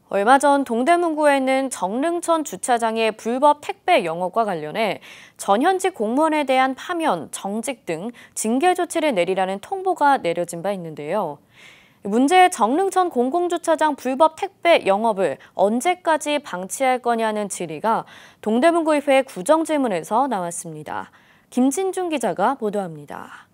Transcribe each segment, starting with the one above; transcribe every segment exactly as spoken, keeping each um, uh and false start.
얼마 전 동대문구에 있는 정릉천 주차장의 불법 택배 영업과 관련해 전현직 공무원에 대한 파면, 정직 등 징계 조치를 내리라는 통보가 내려진 바 있는데요. 문제의 정릉천 공공주차장 불법 택배 영업을 언제까지 방치할 거냐는 질의가 동대문구의회 구정질문에서 나왔습니다. 김진중 기자가 보도합니다.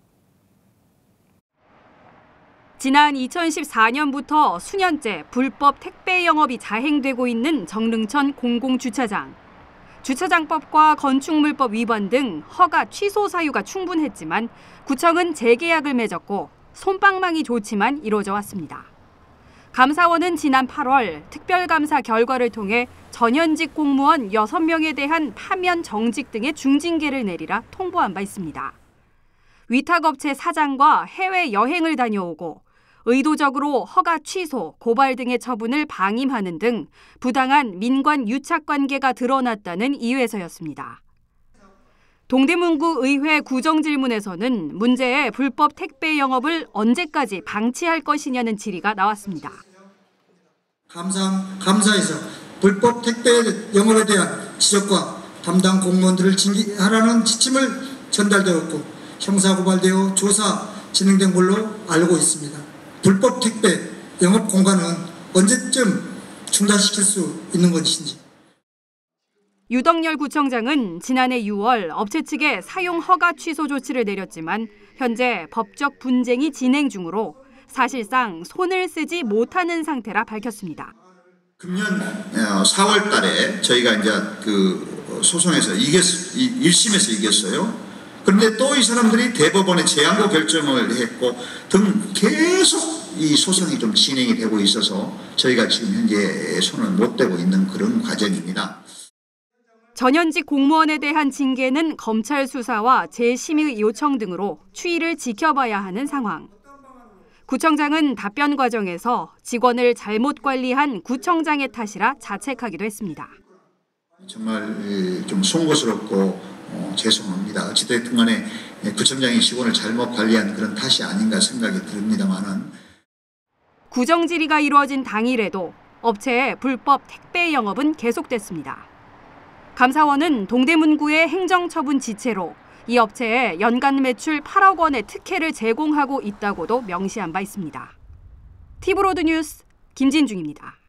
지난 이천십사 년부터 수년째 불법 택배 영업이 자행되고 있는 정릉천 공공주차장. 주차장법과 건축물법 위반 등 허가 취소 사유가 충분했지만 구청은 재계약을 맺었고 솜방망이 조치만 이루어져 왔습니다. 감사원은 지난 팔월 특별감사 결과를 통해 전현직 공무원 여섯 명에 대한 파면, 정직 등의 중징계를 내리라 통보한 바 있습니다. 위탁업체 사장과 해외여행을 다녀오고 의도적으로 허가 취소, 고발 등의 처분을 방임하는 등 부당한 민관 유착 관계가 드러났다는 이유에서였습니다. 동대문구 의회 구정질문에서는 문제의 불법 택배 영업을 언제까지 방치할 것이냐는 질의가 나왔습니다. 감사, 감사에서 불법 택배 영업에 대한 지적과 담당 공무원들을 징계하라는 지침을 전달되었고 형사고발되어 조사 진행된 걸로 알고 있습니다. 불법 택배 영업 공간은 언제쯤 중단시킬 수 있는 것인지. 유덕열 구청장은 지난해 유월 업체 측에 사용 허가 취소 조치를 내렸지만 현재 법적 분쟁이 진행 중으로 사실상 손을 쓰지 못하는 상태라 밝혔습니다. 금년 사월 달에 저희가 이제 그 소송에서 이겼, 일 심에서 이겼어요. 그런데 또 이 사람들이 대법원에 재항고 결정을 했고 등 계속 이 소송이 좀 진행이 되고 있어서 저희가 지금 현재 손을 못 대고 있는 그런 과정입니다. 전현직 공무원에 대한 징계는 검찰 수사와 재심의 요청 등으로 추이를 지켜봐야 하는 상황. 구청장은 답변 과정에서 직원을 잘못 관리한 구청장의 탓이라 자책하기도 했습니다. 정말 좀 송구스럽고 어, 죄송합니다. 어찌됐든 간에 구청장이 직원을 잘못 관리한 그런 탓이 아닌가 생각이 듭니다만은. 구정질의가 이루어진 당일에도 업체의 불법 택배 영업은 계속됐습니다. 감사원은 동대문구의 행정처분 지체로 이 업체에 연간 매출 팔억 원의 특혜를 제공하고 있다고도 명시한 바 있습니다. 티브로드 뉴스 김진중입니다.